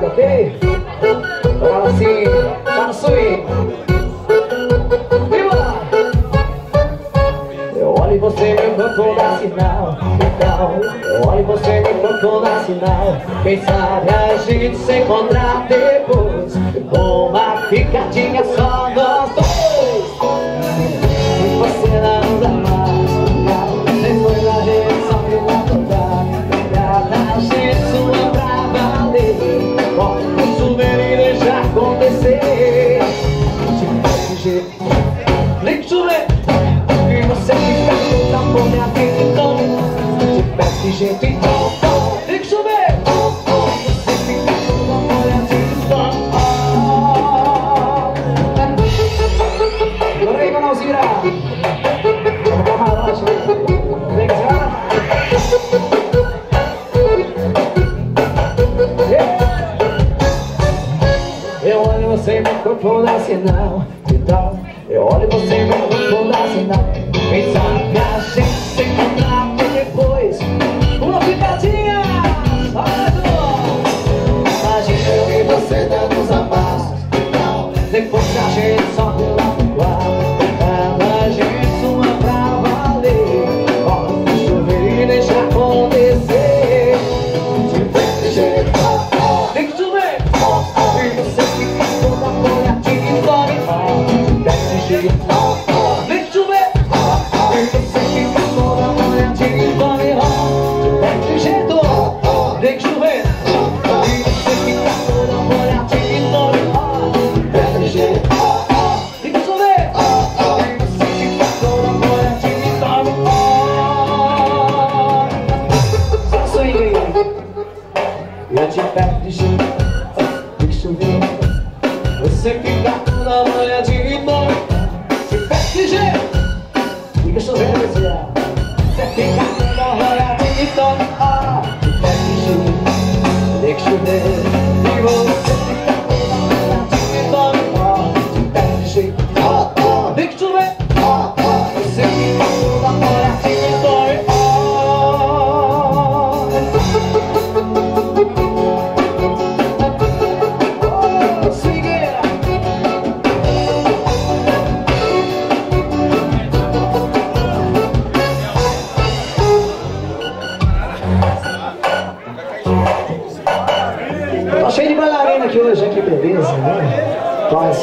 pegada, ok? Fala assim, tá no swing. Eu olho e você me procura dar sinal. Então, eu olho e você me procura dar sinal. Quem sabe a gente se encontrar depois, uma picadinha só nós dois. Você não usa mais, depois a gente só fica tocar. Cada gente sua pra valer. Bota o souvenir e deixa acontecer. De jeito, nem chover. E você fica toda por minha vida, então de pé de jeito, então tem que chover. Você fica toda por minha vida, então agora aí, Manalzinha, vamos dar camarote, vem cá. Eu olho você e meu corpo dá sinal. Então eu olho você e meu corpo dá sinal. Quem sabe a gente se encontrar depois, uma picadinha. Imagina eu e você dando uns amassos. Depois a gente só pula pro quarto. Cada gente uma pra valer. Bota chover e deixa acontecer. De jeito, tem que chover. E você fica toda molhadinha e dorme. De jeito, tem que chover. E você fica toda molhadinha e dorme. De jeito, tem que chover. E você fica toda molhadinha e dorme. De jeito, tem que chover. E você fica toda molhadinha e dorme. Só swing aí. Eu te pego de jeito, tem que chover. Você fica toda molhadinha e dorme. Te pego de jeito, fica chovendo, você fica toda molhadinha e dorme. Te pego de jeito, tem que chover. E você fica toda molhadinha e dorme. Te pego de jeito, tem que chover. Você fica toda molhadinha e dorme. Tá cheio de bailarina aqui hoje, que beleza, né?